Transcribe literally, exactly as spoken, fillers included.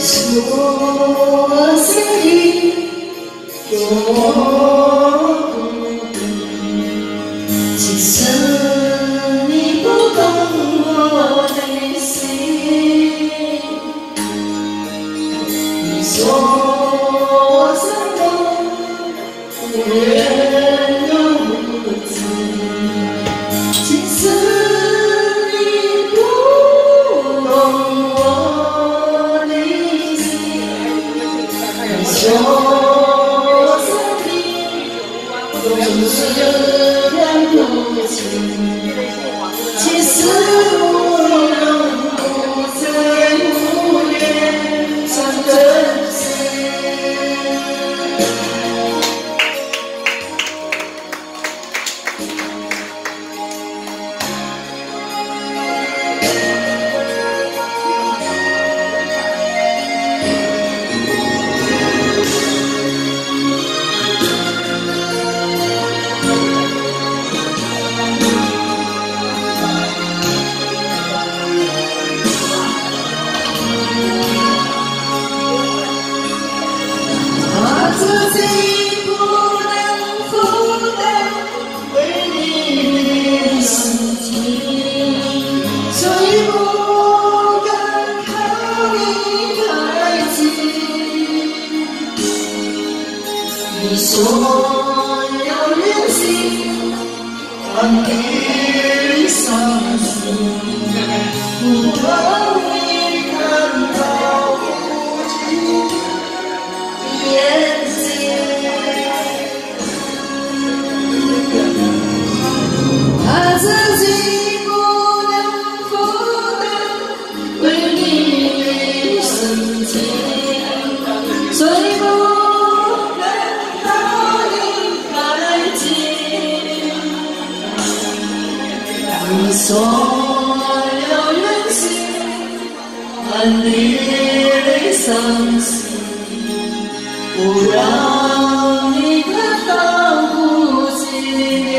说心里多孤独，其实你不懂我的心。你说我像风，无缘又无知，其实你不懂我的心。你说我像你，总是两不清，其实无能无罪无缘相真心。自己不能负担为你的心情，所以不敢靠你太近。你说要远行，换你伤心，不让你看到无尽的眼睛。他自己不能负担为你的深情，所以不能靠你太近。你说要远行，换你的伤心，不让你看到无尽。